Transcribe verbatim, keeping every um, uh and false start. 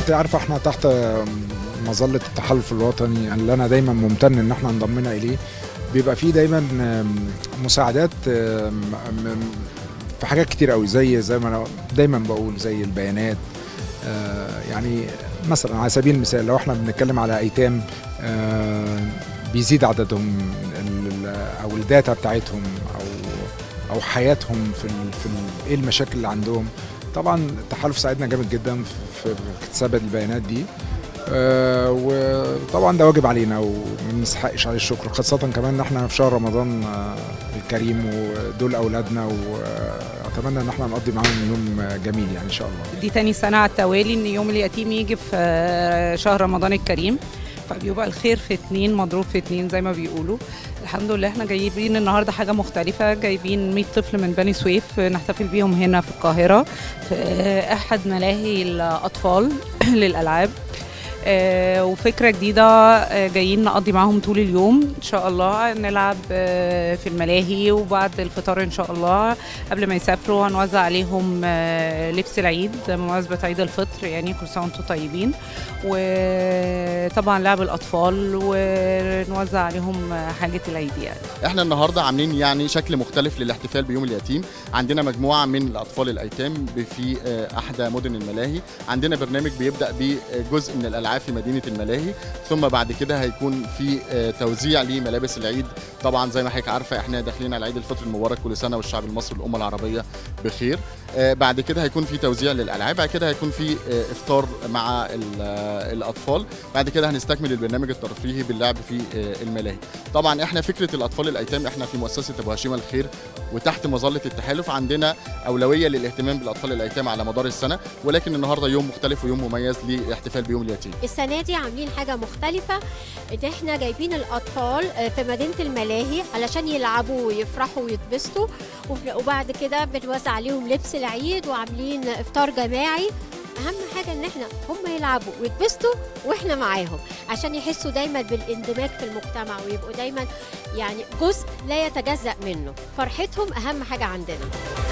انت عارفه احنا تحت مظله التحالف الوطني اللي انا دايما ممتن ان احنا انضمينا اليه. بيبقى فيه دايما مساعدات في حاجات كتير قوي، زي زي ما انا دايما بقول، زي البيانات. يعني مثلا على سبيل المثال لو احنا بنتكلم على ايتام بيزيد عددهم او الداتا بتاعتهم او او حياتهم في في ايه المشاكل اللي عندهم، طبعا التحالف ساعدنا جامد جدا في اكتساب البيانات دي. أه وطبعا ده واجب علينا وما نستحقش عليه الشكر، خاصه كمان ان احنا في شهر رمضان الكريم ودول اولادنا، واتمنى ان احنا نقضي معاهم يوم جميل يعني ان شاء الله. دي تاني سنه على التوالي ان يوم اليتيم يجي في شهر رمضان الكريم، فبيبقى الخير في اتنين مضروب في اتنين زي ما بيقولوا. الحمد لله احنا جايبين النهارده حاجه مختلفه، جايبين مية طفل من بني سويف نحتفل بيهم هنا في القاهره في احد ملاهي الاطفال للالعاب. آه وفكرة جديدة، آه جايين نقضي معاهم طول اليوم إن شاء الله، نلعب آه في الملاهي، وبعد الفطار إن شاء الله قبل ما يسافروا هنوزع عليهم آه لبس العيد بمناسبة عيد الفطر، يعني كل سنة وانتم طيبين. وطبعا لعب الأطفال ونوزع عليهم حاجة العيد. يعني احنا النهارده عاملين يعني شكل مختلف للاحتفال بيوم اليتيم. عندنا مجموعة من الأطفال الأيتام في آه أحدى مدن الملاهي. عندنا برنامج بيبدأ بجزء من الألعاب في مدينة الملاهي، ثم بعد كده هيكون في توزيع لملابس العيد. طبعا زي ما حضرتك عارفه احنا داخلين على عيد الفطر المبارك، كل سنه والشعب المصري والامه العربيه بخير. بعد كده هيكون في توزيع للالعاب، بعد كده هيكون في افطار مع الاطفال، بعد كده هنستكمل البرنامج الترفيهي باللعب في الملاهي. طبعا احنا فكره الاطفال الايتام، احنا في مؤسسه ابو هشيمه الخير وتحت مظله التحالف عندنا اولويه للاهتمام بالاطفال الايتام على مدار السنه، ولكن النهارده يوم مختلف ويوم مميز للاحتفال بيوم اليتيم. السنه دي عاملين حاجه مختلفه، ان احنا جايبين الاطفال في مدينه الملاهي علشان يلعبوا ويفرحوا ويتبسطوا، وبعد كده بنوزع عليهم لبس العيد وعاملين افطار جماعي. اهم حاجه ان احنا هم يلعبوا ويتبسطوا واحنا معاهم، عشان يحسوا دايما بالاندماج في المجتمع ويبقوا دايما يعني جزء لا يتجزأ منه. فرحتهم اهم حاجه عندنا.